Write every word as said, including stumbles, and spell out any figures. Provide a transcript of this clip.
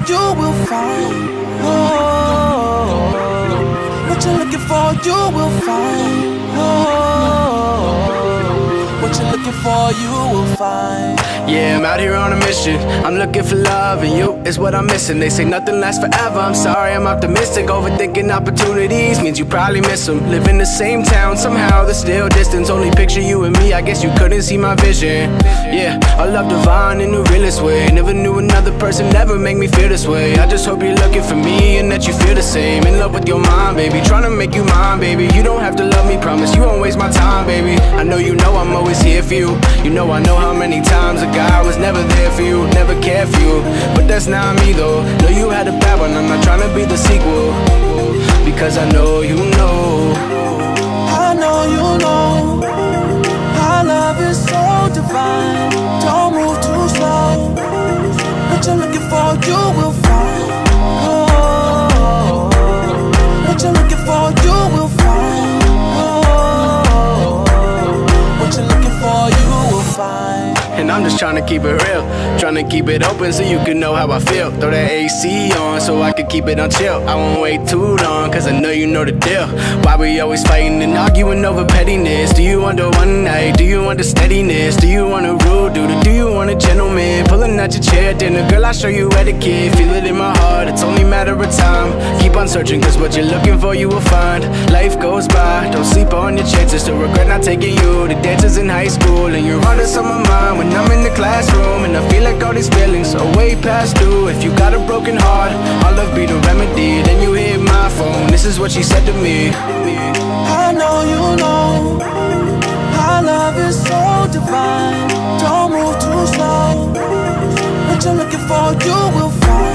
you will find. Oh, what you're looking for, you will find. Oh, what you're looking for, you will find. Yeah, I'm out here on a mission. I'm looking for love, and you is what I'm missing. They say nothing lasts forever. I'm sorry, I'm optimistic. Overthinking opportunities means you probably miss them. Live in the same town, somehow there's still distance. Only picture you and me, I guess you couldn't see my vision. Yeah, I love divine in the realest way. Never knew another person ever make me feel this way. I just hope you're looking for me and that you feel the same. In love with your mind, baby, trying to make you mine, baby. You don't have to love me, promise you won't waste my time, baby. I know you know I'm always here for you. You know I know how many times a guy was never there for you, never cared for you. But that's not me though. Know you had a bad one, I'm not trying to be the sequel, because I know you know. I know you know. Our love is so divine. Don't move too slow. What you're looking for, you will find. Oh, what you're looking for, you will find. Oh, what you're looking for, you will find. And I'm just trying to keep it real, trying to keep it open so you can know how I feel. Throw that A C on so I can keep it on chill. I won't wait too long, cause I know you know the deal. Why we always fighting and arguing over pettiness? Do you want the one night? Do you want the steadiness? Do you want a rude dude? Or do you want a gentleman? Pulling out your chair at dinner, girl, I'll show you etiquette. Feel it in my heart, it's only a matter of time. Keep on searching, cause what you're looking for you will find. Life goes by, don't sleep on your chances to regret not taking you to dances in high school. And you're on this on my mind when I'm in the classroom, and I feel like all these feelings are way past due. If you got a broken heart, all love be the remedy. Then you hit my phone, this is what she said to me. I know you know. Our love is so divine. Don't move too slow. What you're looking for, you will find.